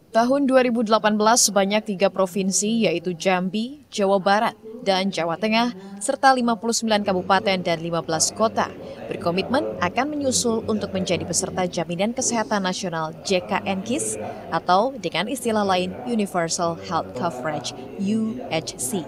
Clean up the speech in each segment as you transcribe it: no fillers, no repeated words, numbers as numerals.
Tahun 2018 sebanyak 3 provinsi yaitu Jambi, Jawa Barat, dan Jawa Tengah, serta 59 kabupaten dan 15 kota berkomitmen akan menyusul untuk menjadi peserta Jaminan Kesehatan Nasional JKN-KIS atau dengan istilah lain Universal Health Coverage UHC.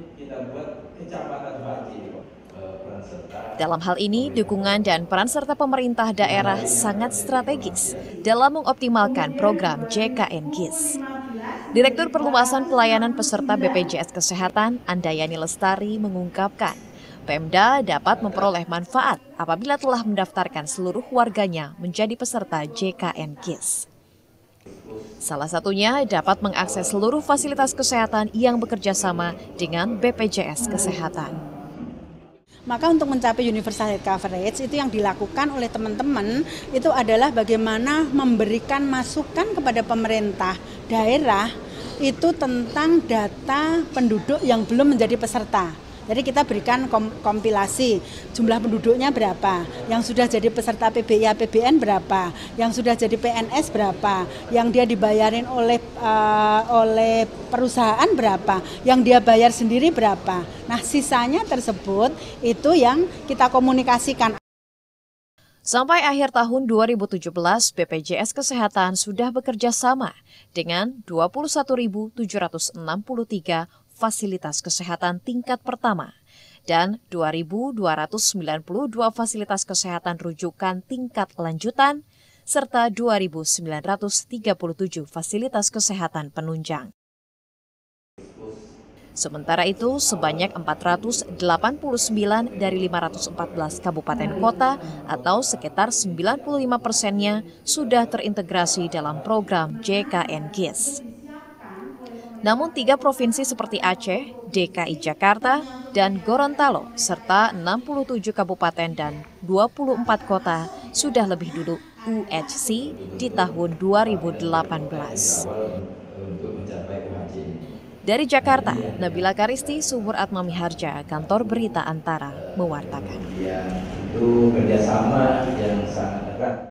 Dalam hal ini, dukungan dan peran serta pemerintah daerah sangat strategis dalam mengoptimalkan program JKN-KIS. Direktur Perluasan Pelayanan Peserta BPJS Kesehatan, Andayani Lestari, mengungkapkan, Pemda dapat memperoleh manfaat apabila telah mendaftarkan seluruh warganya menjadi peserta JKN-KIS. Salah satunya dapat mengakses seluruh fasilitas kesehatan yang bekerja sama dengan BPJS Kesehatan. Maka untuk mencapai universal health coverage itu yang dilakukan oleh teman-teman itu adalah bagaimana memberikan masukan kepada pemerintah daerah itu tentang data penduduk yang belum menjadi peserta. Jadi kita berikan kompilasi jumlah penduduknya berapa, yang sudah jadi peserta PBI APBN berapa, yang sudah jadi PNS berapa, yang dia dibayarin oleh perusahaan berapa, yang dia bayar sendiri berapa. Nah, sisanya tersebut itu yang kita komunikasikan. Sampai akhir tahun 2017, BPJS Kesehatan sudah bekerja sama dengan 21.763 fasilitas kesehatan tingkat pertama dan 2.292 fasilitas kesehatan rujukan tingkat lanjutan serta 2.937 fasilitas kesehatan penunjang. Sementara itu, sebanyak 489 dari 514 kabupaten kota atau sekitar 95%-nya sudah terintegrasi dalam program JKN-KIS. Namun 3 provinsi seperti Aceh, DKI Jakarta, dan Gorontalo, serta 67 kabupaten dan 24 kota sudah lebih dulu UHC di tahun 2018. Dari Jakarta, Nabila Karisti, Subur Atma Miharja, Kantor Berita Antara, mewartakan. Itu kerjasama yang sangat erat.